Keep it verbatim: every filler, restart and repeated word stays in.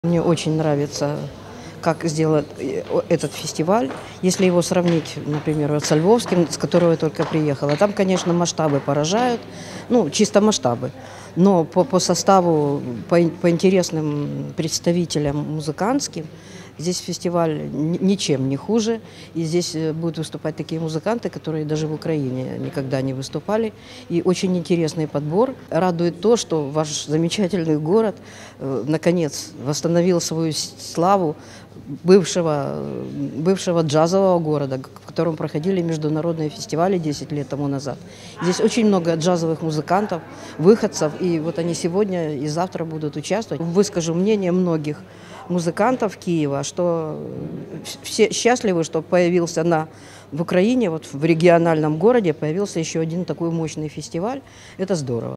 Мне очень нравится, как сделан этот фестиваль. Если его сравнить, например, вот со Львовским, с которого я только приехала, там, конечно, масштабы поражают, ну, чисто масштабы. Но по, по составу, по, по интересным представителям музыкантским, здесь фестиваль ничем не хуже. И здесь будут выступать такие музыканты, которые даже в Украине никогда не выступали. И очень интересный подбор. Радует то, что ваш замечательный город э, наконец восстановил свою славу бывшего, бывшего джазового города, в котором проходили международные фестивали десять лет тому назад. Здесь очень много джазовых музыкантов, выходцев, и вот они сегодня и завтра будут участвовать. Выскажу мнение многих музыкантов Киева, что все счастливы, что появился на, в Украине, вот в региональном городе, появился еще один такой мощный фестиваль. Это здорово.